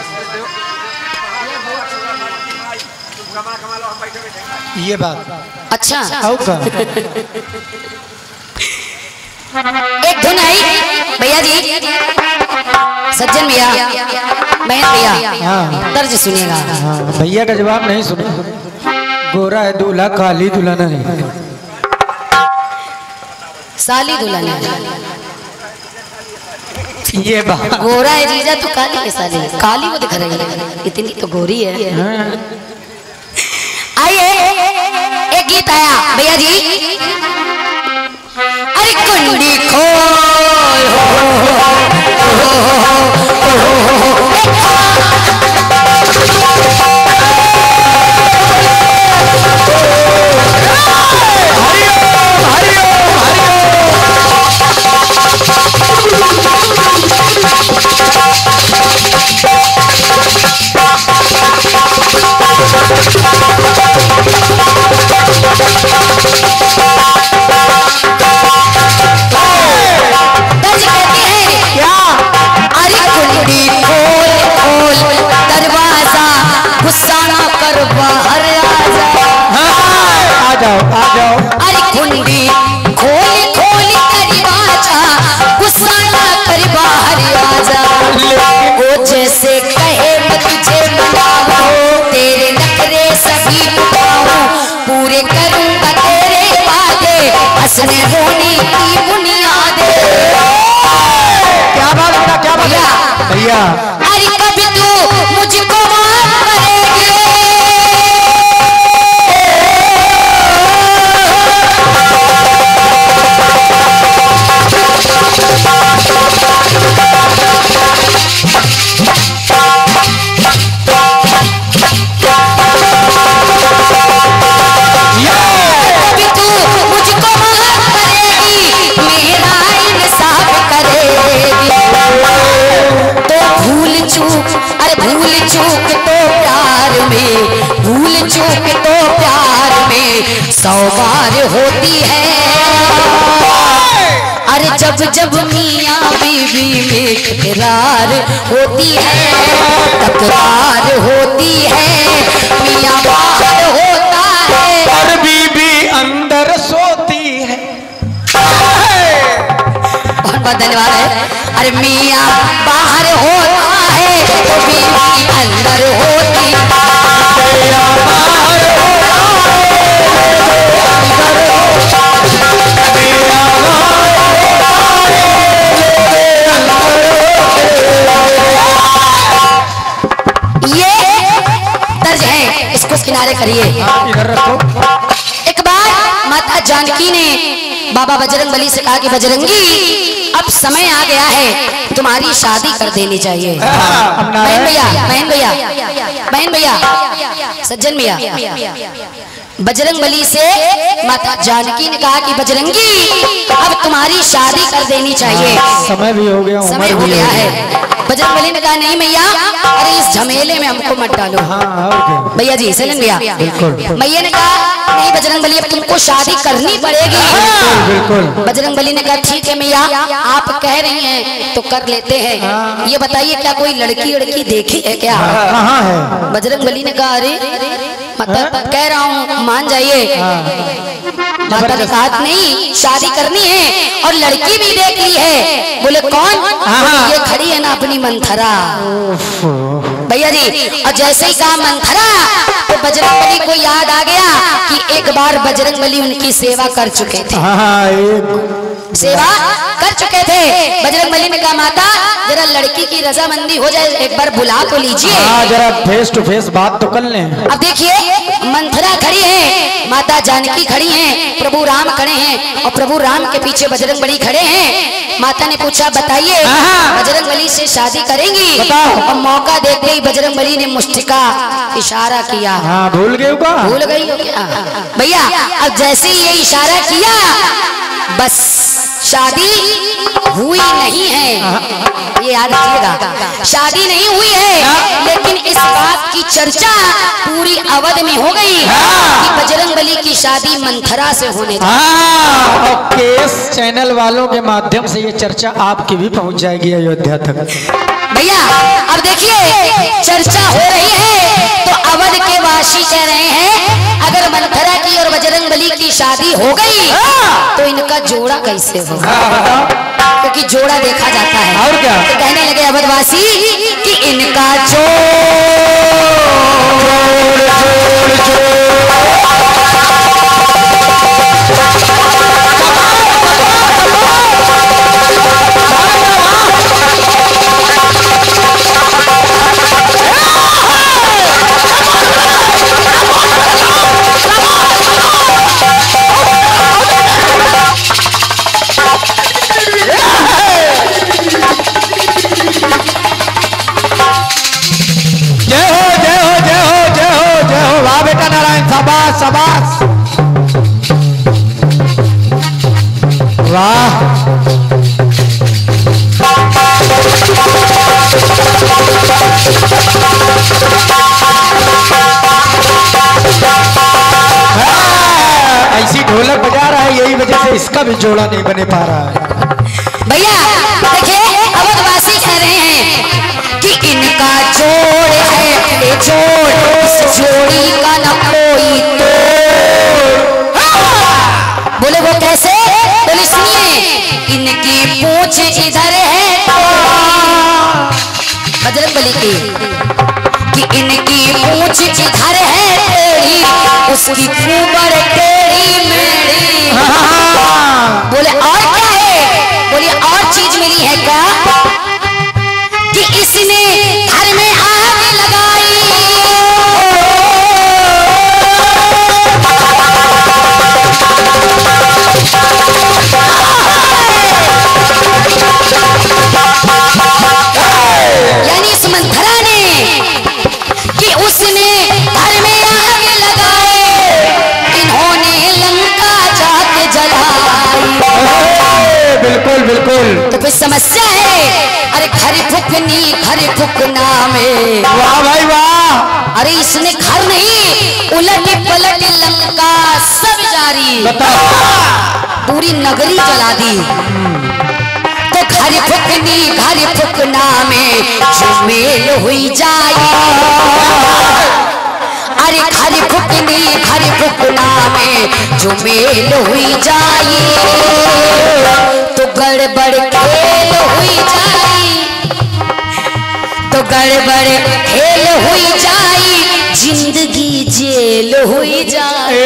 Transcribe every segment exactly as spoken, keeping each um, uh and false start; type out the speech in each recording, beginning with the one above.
ये बात अच्छा एक धुन आई भैया जी, सज्जन भैया, बहन भैया, दर्ज सुनिएगा। भैया का जवाब नहीं सुने। गोरा है दूल्हा, काली दुल्हन है, साली दुल्हन है। ये बात गोरा है जीजा तो काली है साली, काली वो दिख रही है, इतनी तो गोरी है। आइए एक गीत आया भैया जी, अरे कुंडी खोल हो, हो, हो, अरे कुंडी खोल खोल दरवाजा, गुस्सा ना कर बाहर आजा। वो जैसे कहे मैं तुझे मनाऊं, तेरे नखरे सभी उठाऊं, पूरे करूंगा तेरे वादे, हंसने रोने की बुनियादें। क्या बात है, क्या बात है भैया। अरे कभी तू मुझको माफ करेगी, सौ बार होती है। अरे जब जब मियाँ बीवी में तकरार होती है, तकरार होती है, मियाँ बाहर होता है और बीवी अंदर सोती है। बहुत बहुत धन्यवाद है। अरे मियाँ बाहर होता है तो बीवी अंदर होती है। किनारे करिए। इधर रखो। एक बार माता जानकी ने बाबा बजरंगबली से कहा कि बजरंगी अब समय आ गया है, तुम्हारी शादी कर देनी चाहिए। बहन भैया, बहन भैया, बहन भैया, सज्जन भैया, बजरंगबली से माता जानकी ने कहा कि बजरंगी अब तुम्हारी शादी कर देनी चाहिए, समय भी हो गया, समय हो गया है। बजरंगबली ने कहा नहीं मैया, अरे इस झमेले में हमको मत डालो। भैया जी, सलन भैया, मैया ने कहा नहीं बजरंगबली अब तुमको शादी करनी पड़ेगी। बजरंगबली ने कहा ठीक है मैया, आप कह रही हैं तो कर लेते हैं। ये बताइए क्या कोई लड़की लड़की देखी है क्या? बजरंगबली ने कहा अरे मतलब कह रहा हूँ मान जाइए। माता ने कहा नहीं शादी करनी है और लड़की भी देख ली है। बोले कौन? ये खड़ी है ना अपनी मंथरा। भैया जी, और जैसे ही कहा मंथरा तो बजरंगबली को याद आ गया कि एक बार बजरंगबली उनकी सेवा कर चुके थे, सेवा कर चुके थे। बजरंगबली ने कहा माता जरा लड़की की रजामंदी हो जाए, एक बार बुला तो लीजिए, जरा फेस टू फेस बात तो कर लें। अब देखिए मंथरा खड़ी है, माता जानकी खड़ी हैं, प्रभु राम खड़े हैं और प्रभु राम के पीछे बजरंगबली खड़े हैं। माता ने पूछा बताइए बजरंगबली से शादी करेंगी? और मौका देखते ही बजरंगबली ने मुष्टिका इशारा किया। हाँ, भूल गए क्या? भूल गई हो क्या भैया? अब जैसे ही ये इशारा किया बस शादी हुई नहीं है, ये याद रखिएगा, शादी नहीं हुई है। लेकिन इस बात की चर्चा पूरी अवध में हो गई कि बजरंगबली की शादी मंथरा से होने जा रही है। और केस चैनल वालों के माध्यम से ये चर्चा आपकी भी पहुंच जाएगी अयोध्या तक। भैया अब देखिए चर्चा हो रही है तो अवध के वासी कह रहे हैं अगर मंथरा की और बजरंग बली की शादी हो गई तो इनका जोड़ा कैसे होगा, क्योंकि जोड़ा देखा जाता है। और क्या तो कहने लगे अवधवासी कि इनका जोड़ शाबाश वाह। ऐसी ढोलक बजा रहा है, यही वजह से इसका भी जोड़ा नहीं बने पा रहा है। भैया देखिए अवधवासी कह रहे हैं कि इनका जोड़ है जोड़, इस जोड़ी का न कोई तोड़। बोले वो कैसे? बोले सुनिए इनकी पूंछ इधर है बजरंग बली की कि इनकी पूंछ इधर है टेढ़ी, उसकी खूबर टेढ़ी मेढ़ी। बोले और क्या है? बोले और चीज मिली है क्या कि इसने घर में आग लगाई। यानी इस मंथरा ने कि उसने घर में आग लगाए, इन्होंने लंका जाके जलाई। बिल्कुल बिल्कुल। तो फिर समस्या है, अरे घर फुकनी घर फुकना में। वाह भाई वाह। अरे इसने घर नहीं उलट पलट लंका सब जारी, पूरी नगरी जला दी। तो घर फुकनी घर फुकना में झुमेल हुई जाए। अरे घर फुकनी घर फुकना में झुमेल हुई जाए तो गड़बड़ खेल हुई जाए, तो गड़बड़ खेल हुई जाए, जिंदगी जेल हुई जाए।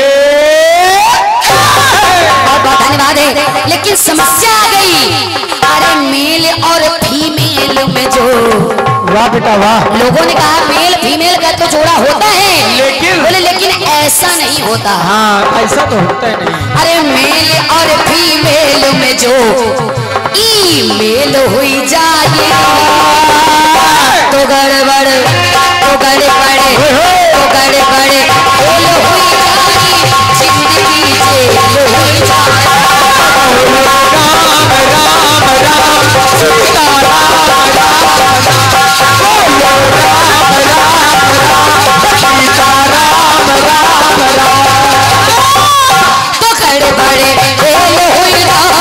बहुत बहुत धन्यवाद है, लेकिन समस्या आ गई। अरे मेल और फीमेल में जो, वाह बेटा वाह। लोगों ने कहा मेल फीमेल का तो जोड़ा होता है, लेकिन बोले लेकिन ऐसा नहीं होता। हाँ ऐसा तो होता ही नहीं। अरे मेल और फीमेल में जो ईमेल हुई जाए तो गड़बड़ तो गड़बड़ तो गड़बड़ खेल हुई जाए, जिंदगी जेल हुई जाए। राम राम राम सीता राम राम राम सीता राम राम राम। तो गड़बड़ खेल हुई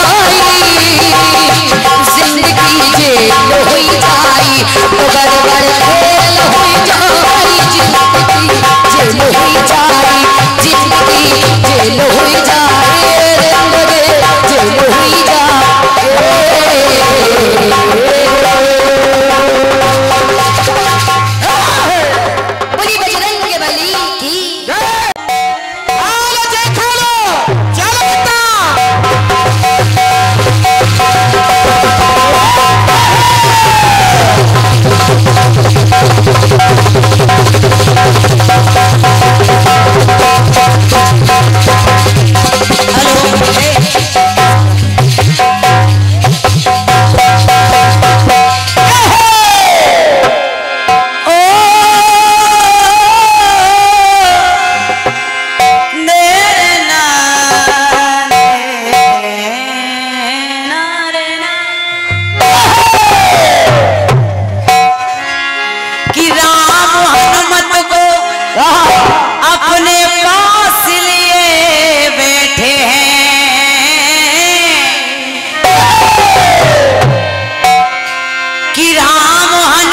जाए, जिंदगी जेल हुई जाए। तो गड़बड़ खेल हुई जाए, जिंदगी जेल हुई जाए, जिंदगी जेल हुई जाए, जेल हुई जाए। बोली बजरंग बली की। कि राम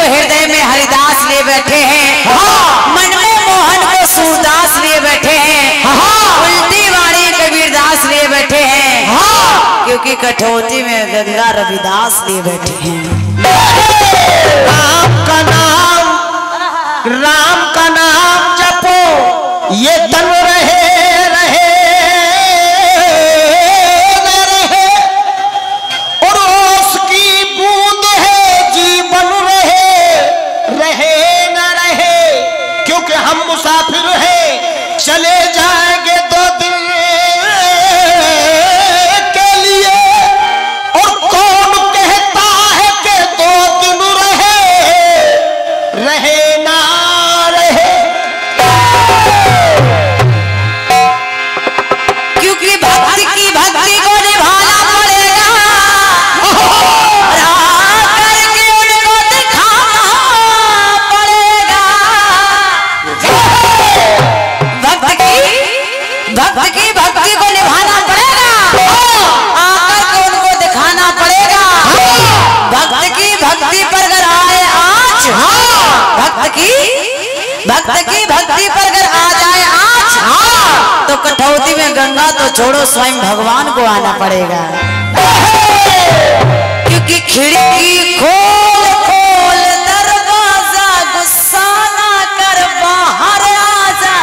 हृदय में हरिदास लिए बैठे हैं, मन में मोहन को सूरदास लिए बैठे हैं, उल्टी वाणी कबीरदास लिए बैठे हैं, क्योंकि कठौती में गंगा रविदास लिए बैठे हैं। राम का नाम राम का नाम जपो, ये तन रहे रहे न रहे, और उसकी बूंद है जीवन रहे रहे न रहे, क्योंकि हम मुसाफिर हैं, चले जाएंगे दो दिन के लिए, और कौन कहता है कि दो दिन रहे रहे ना रहे। क्योंकि भक्ति की भक्ति को निभाना पड़ेगा, राह करके उनको दिखाना पड़ेगा। भक्त की भक्त की भक्ति को निभाना पड़ेगा, आकर के उनको दिखाना पड़ेगा। भक्त की भक्ति पर अगर आए आज, भक्त की भक्त की भक्ति पर अगर आ जाए आज, तो कठौती में गंगा तो छोड़ो, स्वयं भगवान को आना पड़ेगा। क्योंकि खिड़की खोल खोल दरवाजा, गुस्सा ना कर बाहर आ जा।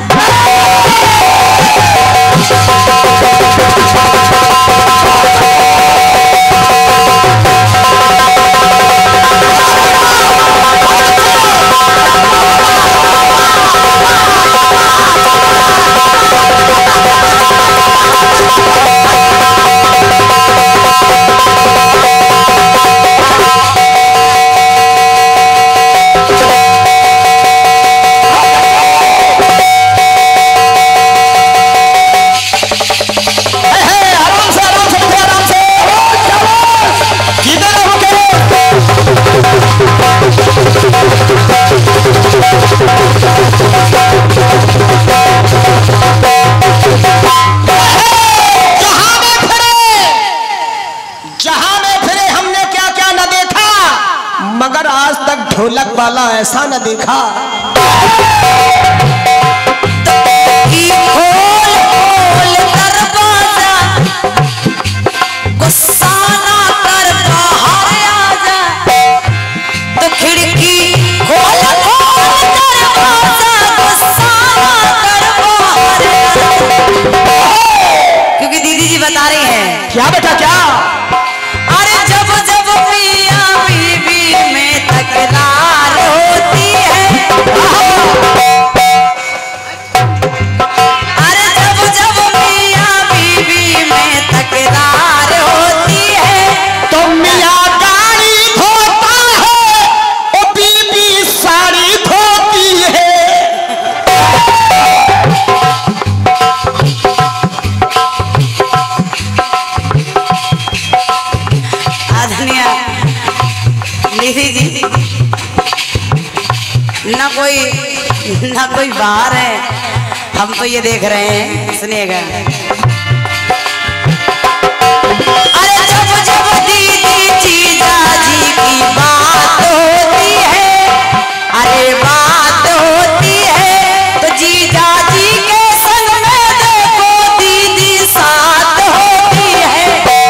मगर आज तक ढोलक वाला ऐसा न देखा। कि खोल खोल दरवाजा, गुस्सा ना कर बाहर आ जा। तो खिड़की खोल खोल दरवाजा, गुस्सा ना कर बाहर आ जा। क्योंकि दीदी जी बता रही हैं, क्या बेटा क्या? अरे जब जब मियां बीवी में तकरार होती है, अरे जब जब मियां बीवी में तकरार होती है, तो मियां गाड़ी धोता है और बीबी साड़ी धोती है। आदनिया दीदी जी, ना कोई ना कोई बाहर है, हम तो ये देख रहे हैं। सुनिएगा, अरे जब जब दीदी जीजा जी की बात होती है, अरे बात होती है, तो जीजा जी के संग में देखो दीदी साथ होती है।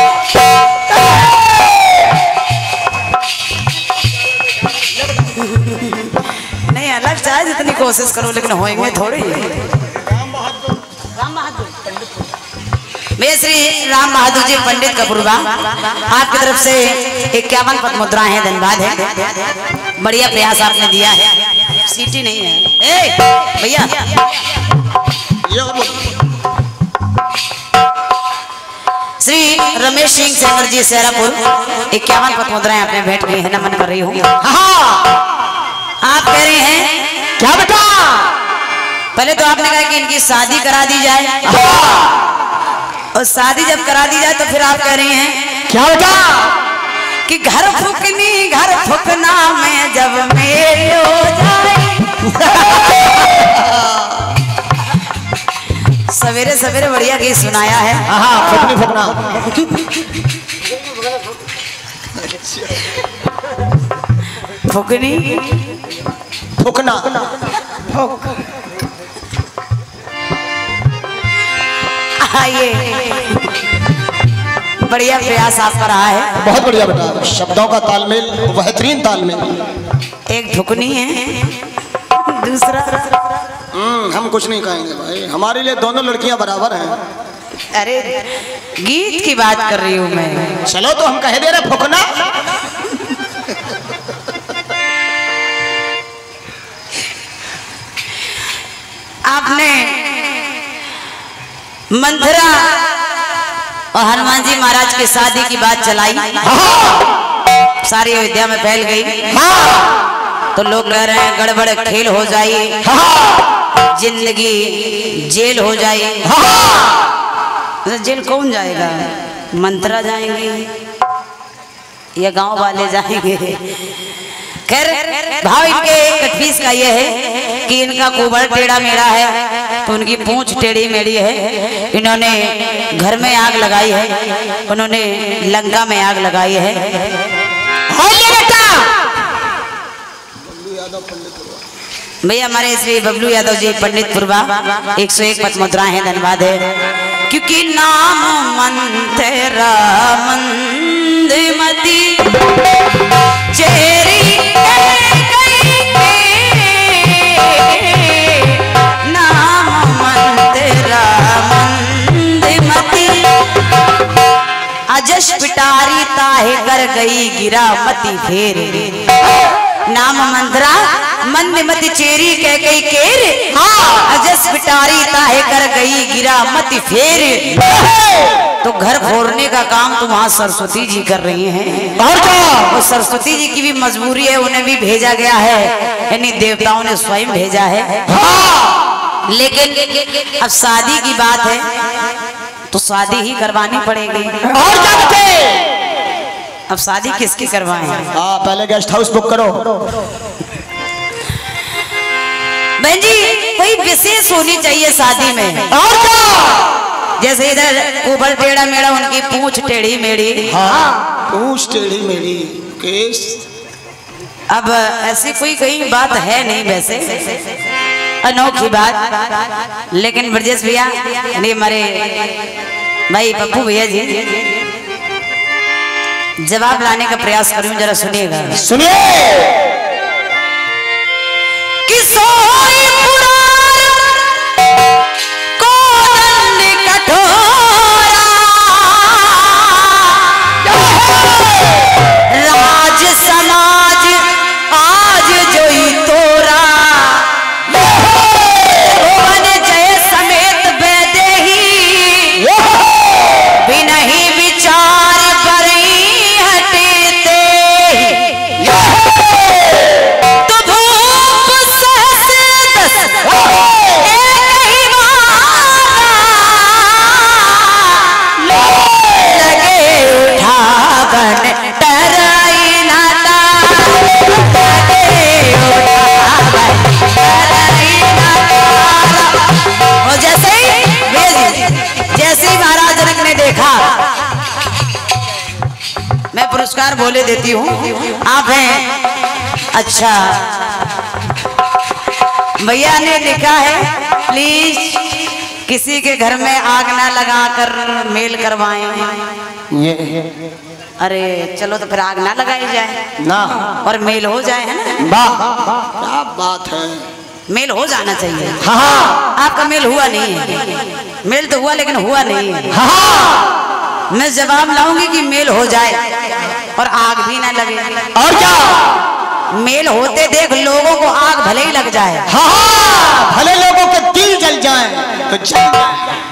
नहीं अलग चाहे जितनी कोशिश करो, लेकिन होएंगे थोड़ी। मैं श्री राम बहादुर जी पंडित कपूरबा, आपकी तरफ से इक्यावन पद मुद्रा है, धन्यवाद है। बढ़िया प्रयास आपने दिया है, सीटी नहीं है। ए भैया, श्री रमेश सिंह सेंगर जी सेरापुर, इक्यावन पद मुद्राएं आपने भेंट की है, नमन कर रही हूँ। आप कह रहे हैं क्या बेटा? पहले तो आपने कहा कि इनकी शादी करा दी जाए, और शादी जब करा दी जाए तो फिर आप कह रही हैं क्या बेटा? कि घर फुकनी घर फुकना में जब मेल हो जाए। सवेरे सवेरे बढ़िया गीत सुनाया है। हाँ, फुकनी फुकना। फुकनी फुकना ये बढ़िया प्रयास आपका रहा है। बहुत बढ़िया बेटा, शब्दों का तालमेल बेहतरीन तालमेल। एक फुकनी है, दूसरा हम्म हम कुछ नहीं कहेंगे भाई, हमारे लिए दोनों लड़कियां बराबर हैं। अरे गीत की बात कर रही हूँ मैं। चलो तो हम कह दे रहे फुकना। आपने मंथरा और हनुमान जी महाराज की शादी की बात चलाई, सारी अयोध्या में फैल गई। तो लोग कह रहे हैं गड़बड़ खेल हो जाए, जिंदगी जेल हो जाए। जेल कौन जाएगा? मंथरा जाएंगे या गांव वाले जाएंगे? खैर भाव इनके कटपीस का ये है कि इनका कुबड़ टेढ़ा मेढ़ा है, तो उनकी पूंछ टेढ़ी मेढ़ी है। इन्होंने घर में आग लगाई है, उन्होंने लंका में आग लगाई है। भैया हमारे श्री बबलू यादव जी पंडित पुरवा एक सौ एक पथ मुद्रा है, धन्यवाद है। क्योंकि नाम मंथरा मंदमती चेरी नाम मंथरा मंदमती अजश पिटारी ताहे कर गई गिरा मती फेर। नाम मंथरा मंदमती चेरी कह गई केर, अजस पिटारी ताहे कर गई गिरा मती फेर। तो घर फोड़ने का काम तो वहाँ सरस्वती जी कर रही हैं। और वो सरस्वती जी की भी मजबूरी है, उन्हें भी भेजा गया है, यानी देवताओं ने स्वयं भेजा है। लेकिन अब शादी की बात है तो शादी ही करवानी पड़ेगी। और अब शादी किसकी करवाएं? हाँ पहले गेस्ट हाउस बुक करो। बहन जी कोई विशेष होनी चाहिए शादी में। और क्या? जैसे इधर ऊपर टेढ़ा मेढ़ा, उनकी पूंछ टेढ़ी मेढ़ी। हाँ पूंछ टेढ़ी मेढ़ी केस। अब ऐसी कोई कहीं बात है नहीं वैसे, अनोखी बात। लेकिन ब्रजेश भैया यानी हमारे भाई पप्पू भैया जी जवाब लाने का प्रयास करूं, जरा सुनिएगा। सुनिए। कि सोई पुराण को दंड कठोरा, राज समाज आज जोई तोरा, भुवन जय समेत बैदेही बिनहि विचार बरई हटेते। तो भूप सहस दस एक ही मारा, लगे उठावन डराई ना तार, लगे उठावन डराई ना तार। और जैसे ही जैसे ही महाराज जनक ने देखा, मैं पुरस्कार बोले देती हूँ, आप हैं। अच्छा भैया ने लिखा है प्लीज किसी के घर में आग ना लगाकर मेल करवाएं। ये अरे चलो तो फिर आग ना लगाई जाए ना और मेल हो जाए, है ना? वाह क्या बात है। मेल हो जाना चाहिए। हाँ आपका मेल हुआ नहीं है। मेल तो हुआ लेकिन हुआ नहीं है। हाँ मैं जवाब लाऊंगी कि मेल हो जाए और आग भी ना लगे। और क्या? मेल होते देख लोगों को आग भले ही लग जाए। हाँ भले लोगों के दिल जल जाए तो जल जाए,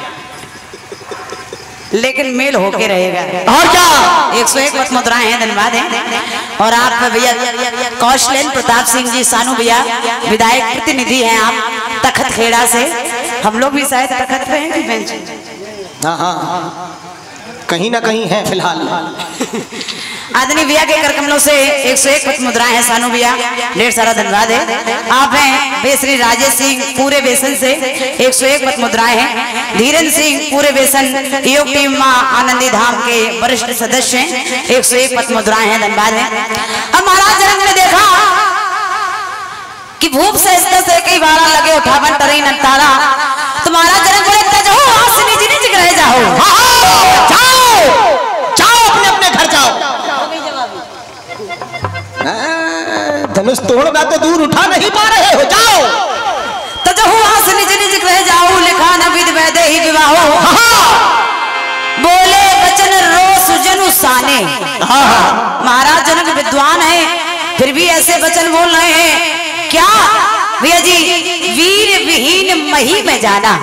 लेकिन मेल होके रहेगा। और क्या? एक सौ एक पथ मुद्राएं हैं, धन्यवाद है। और आप भैया कौशलेन प्रताप सिंह जी सानू भैया विधायक प्रतिनिधि हैं आप तखत खेड़ा से। हम लोग भी शायद तखत पे हैं कि बेंच? हाँ हाँ कहीं ना कहीं है फिलहाल। आदमी भैया के कर कमलों से एक सौ एक पत मुद्राएं हैं। सानू भैया ढेर सारा धन्यवाद है। आप हैं वे श्री राजेश सिंह पूरे बेसन से एक सौ एक पत मुद्राएं हैं। धीरेन्द्र सिंह पूरे बेसन योग टीम मां आनंदी धाम के वरिष्ठ सदस्य हैं। एक सौ एक पत मुद्राएं हैं, धन्यवाद है। अब महाराज जनक ने देखा कि भूप से से कई बार लगे उठावन टरी न तारा, तो महाराज जनक बोले जाओ आज से निजी निजी रह जाओ। जाओ जाओ अपने अपने घर जाओ। धनुष तोड़ना तो दूर उठा नहीं पा रहे हो, जाओ तो जो हुआ से निज निज रह जाओ। लिखा न विध वैदे ही विवाहो, बोले वचन रोस जनु साने। महाराज जनक विद्वान है, फिर भी ऐसे वचन बोल रहे हैं। क्या भैया जी, वीर विहीन मही में जाना।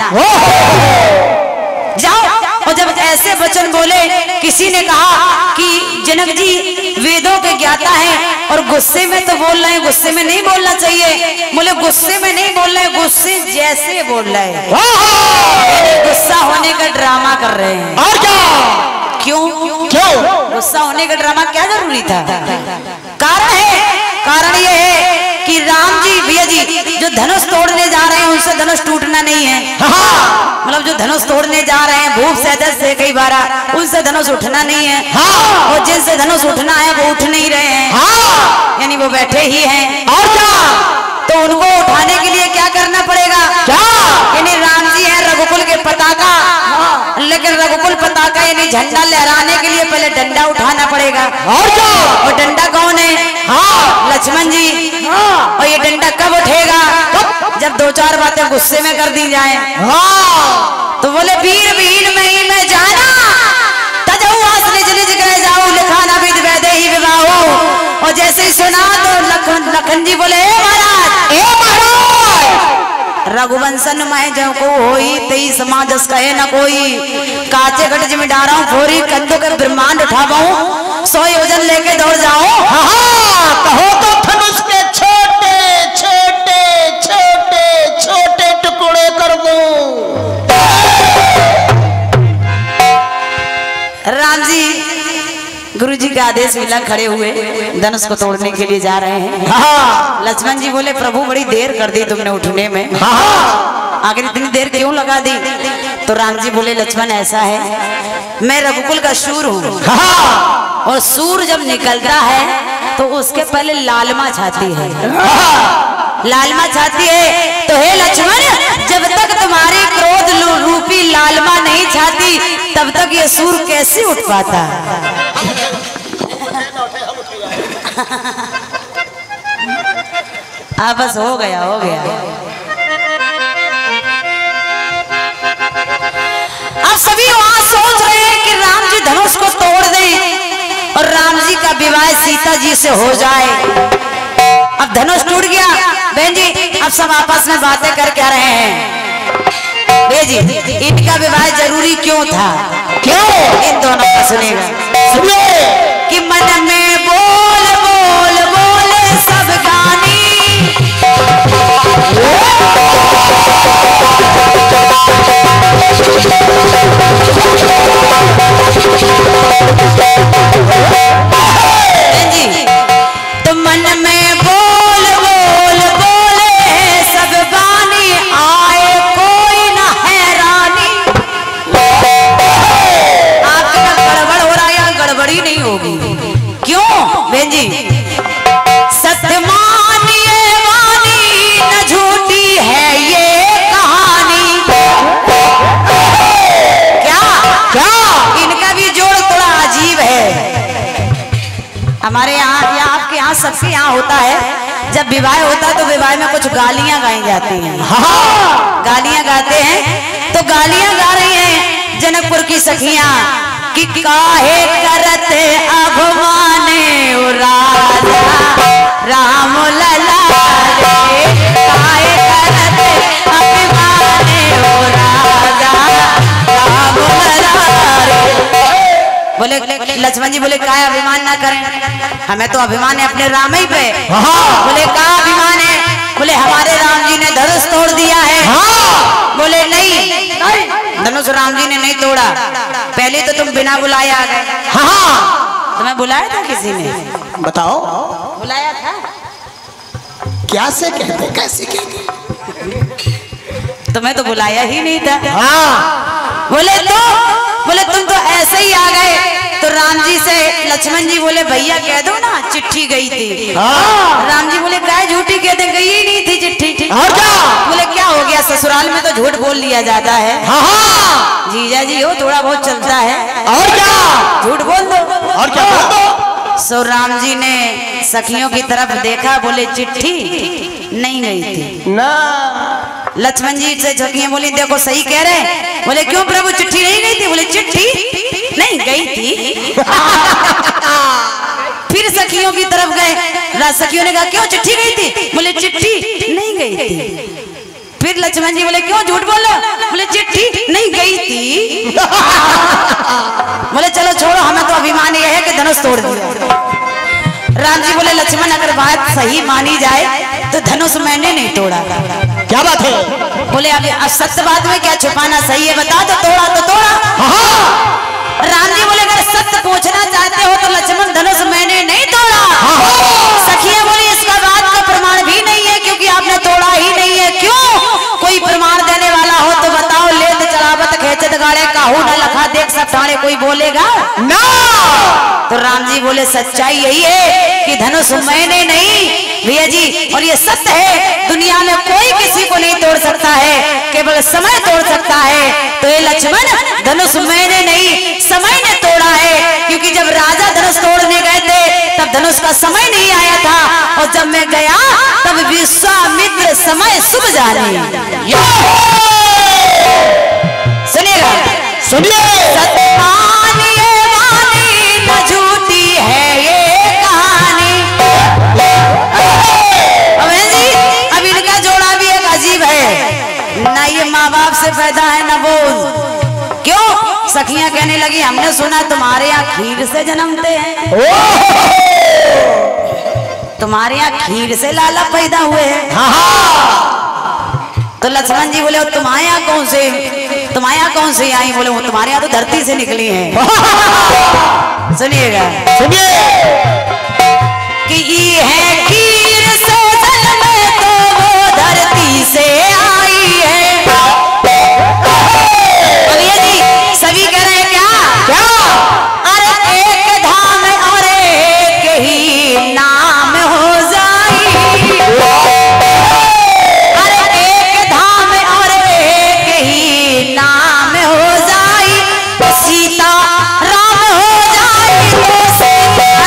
जाओ। और जब ऐसे वचन बोले, किसी ने कहा कि जनक जी वेदों के ज्ञाता हैं और गुस्से में तो बोल रहे हैं, गुस्से में नहीं बोलना चाहिए। बोले गुस्से में नहीं बोल रहे, गुस्से जैसे बोल रहे हैं, गुस्सा होने का ड्रामा कर रहे हैं। और क्या? क्यों क्यों गुस्सा होने का ड्रामा क्या जरूरी था? कारण है, कारण ये है कि राम जी भैया जी जो धनुष तोड़ने जा रहे हैं उनसे धनुष टूटना नहीं है। मतलब जो धनुष तोड़ने जा रहे हैं भूप सैदत से कई बार, उनसे धनुष उठना नहीं है। और जिनसे धनुष उठना है वो उठ नहीं रहे हैं, यानी वो बैठे ही हैं। और क्या? तो उनको उठाने के लिए क्या करना पड़ेगा? क्या? यानी राम जी है रघुकुल के पताका, लेकिन रघुकुल पताका यानी झंडा लहराने के लिए पहले डंडा उठाना पड़ेगा। और क्या? और डंडा कौन है? हाँ, लक्ष्मण जी। हाँ। और ये डंडा कब उठेगा? कब? जब दो चार बातें गुस्से में कर दी जाए। हाँ। तो बोले वीर वीर में ही मैं जाना, तजहुआस निज निज गए जाओ। लिखा न विध वैदे ही विवाहो। और जैसे ही सुना तो लखन लखन जी बोले ए महाराज, ए महाराज, रघुवंशन मैं जो को होई तेई समाजस कहे न कोई। काचे घट जिम डारा फोरी कंदो के ब्रह्मांड उठावाऊं, सौ योजन लेके दौड़ जाओ। हाँ, कहो तो धनुष के छोटे छोटे छोटे छोटे टुकड़े कर दो। राम जी गुरु जी का आदेश मिला, खड़े हुए धनुष को तोड़ने के लिए जा रहे हैं। हाँ। लक्ष्मण जी बोले प्रभु बड़ी देर कर दी तुमने उठने में। हाँ। आखिर इतनी देर क्यों लगा दी? तो राम जी बोले लक्ष्मण ऐसा है, मैं रघुकुल का शूर हूँ। हाँ। और सूर जब निकलता है तो उसके पहले लालमा छाती है। लालमा छाती है तो हे लक्ष्मण, जब तक तुम्हारी क्रोध रूपी लालमा नहीं छाती तब तक ये सूर कैसे उठ पाता? हाँ बस हो गया हो गया। अब सभी वहां सोच रहे हैं कि राम जी धनुष को तोड़ दें और राम जी का विवाह सीता जी से हो जाए। अब धनुष टूट गया। बहन जी अब सब आपस में बातें कर क्या रहे हैं? बे जी इनका विवाह जरूरी क्यों था? क्यों? इन दोनों का सुनेगा। सुनिए कि मन में बोल बोल बोले सब गानी, जी तो मन में बोल बोल बोले सब गानी, आए कोई ना हैरानी। आपका गड़बड़ हो रहा है, यहाँ गड़बड़ी नहीं होगी। क्यों बहन जी? सत्य मानिए वाणी न झूठी है ये कहानी। क्या क्या? इनका भी जोड़ थोड़ा अजीब है। हमारे यहाँ या आपके यहाँ सबके यहाँ होता है, जब विवाह होता है तो विवाह में कुछ गालियां गाई जाती हैं। हाँ। गालियां गाते हैं तो गालियां गा रही हैं जनकपुर की सखियां कि काहे करते अभिमाने ओ राजा राम लला रे, काहे करते अभिमाने ओ राजा राम लला रे। बोले लक्ष्मण जी बोले का अभिमान ना करें, हमें तो अभिमान है अपने राम ही पे। बोले का अभिमान है? बोले हमारे राम जी ने धनुष तोड़ दिया है। बोले नहीं, धनुष राम जी ने नहीं तोड़ा, पहले तो तुम बिना बुलाए आ गए। हाँ तुम्हें बुलाया था किसी ने? बताओ बुलाया था? क्या से कहते कैसे कहते? तुम्हें तो बुलाया ही नहीं था। हाँ बोले तो बोले तुम तो ऐसे ही आ गए। तो राम जी से लक्ष्मण जी बोले भैया कह दो ना चिट्ठी गई थी। हाँ राम जी बोले क्या झूठी कहते, गई ही नहीं थी चिट्ठी। और क्या? बोले क्या हो गया, ससुराल में तो झूठ बोल लिया जाता है। हाँ हाँ जीजा जी हो थोड़ा बहुत चलता है, और क्या? झूठ बोल दो। और क्या बोल दो? सो राम जी ने सखियों की तरफ देखा, बोले चिट्ठी नहीं गई थी ना। लक्ष्मण जी से सखियां बोली देखो सही कह रहे हैं। बोले क्यों प्रभु चिट्ठी नहीं गई थी? बोले चिट्ठी नहीं गई थी। फिर सखियों की तरफ गए, सखियों ने कहा क्यों चिट्ठी गई थी? बोले चिट्ठी नहीं गई थी। फिर लक्ष्मण जी बोले क्यों झूठ बोलो? बोले चिट्ठी नहीं गई थी। बोले चलो छोड़ो, हमें तो अभिमान यह है कि धनुष तोड़ दिया। राम जी बोले लक्ष्मण अगर बात सही मानी जाए तो धनुष मैंने नहीं तोड़ा। क्या बात है? बोले अभी अब सत्य बात में क्या छुपाना, सही है बता दो, तोड़ा तो तोड़ा। राम जी बोले अगर सत्य पूछना चाहते हो तो लक्ष्मण धनुष मैंने नहीं तोड़ा। सखियां बोली इसका बात का प्रमाण भी नहीं है क्योंकि आपने तोड़ा ही नहीं है। क्यों? कोई प्रमाण देने वाला हो तो बताओ। लेत चलावत खेचत गाड़े काहू न लखा देख सब ठाणे, कोई बोलेगा ना। तो राम जी बोले सच्चाई यही है कि धनुष मैंने नहीं भैया जी, और ये सत्य है, दुनिया में कोई किसी को नहीं तोड़ सकता है, केवल समय तोड़ सकता है। तो ये लक्ष्मण धनुष मैंने नहीं समय ने तोड़ा है, क्योंकि जब राजा धनुष तोड़ने गए थे तब धनुष का समय नहीं आया था, और जब मैं गया तब विश्वामित्र समय शुभ जाने। सुनिएगा, सुनिए। सत्य न झूठी है ये कहानी। जी अब इनका जोड़ा भी एक अजीब है, ना ये माँ बाप से पैदा है ना वो। क्यों? सखियां कहने लगी हमने सुना तुम्हारे यहाँ खीर से जन्मते हैं, तुम्हारे यहाँ खीर से लाला पैदा हुए हैं। तो लक्ष्मण जी बोले तुम्हारे यहाँ कौन से तुम्हारे यहाँ कौन से आई? बोले वो तुम्हारे यहाँ तो धरती से निकली है। सुनिएगा, सुनिए कि ये है खीर से जन्मे तो वो धरती से आई है। बोलिए जी सभी कह रहे हैं क्या? क्या? अरे एक धाम और एक ही नाम हो जाई। अरे एक धाम और एक ही नाम हो जाई, सीता राम हो जाई। तो सीता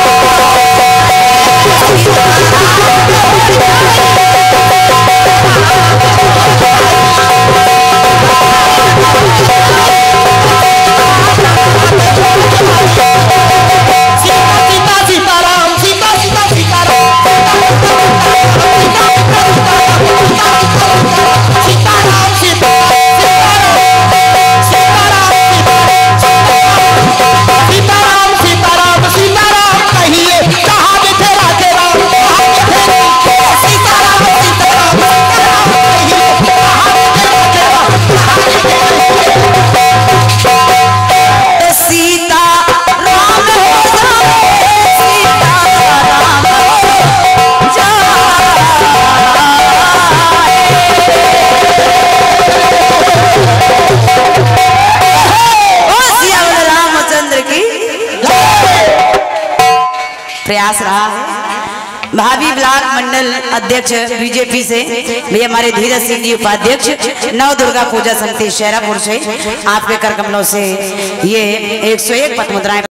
प्रयास रहा है। भाभी ब्लॉक मंडल अध्यक्ष बीजेपी से भैया हमारे धीरज सिंह जी उपाध्यक्ष, नव दुर्गा पूजा समिति शेरापुर से आपके कर कमलों से ये एक सौ एक पद मुद्राएं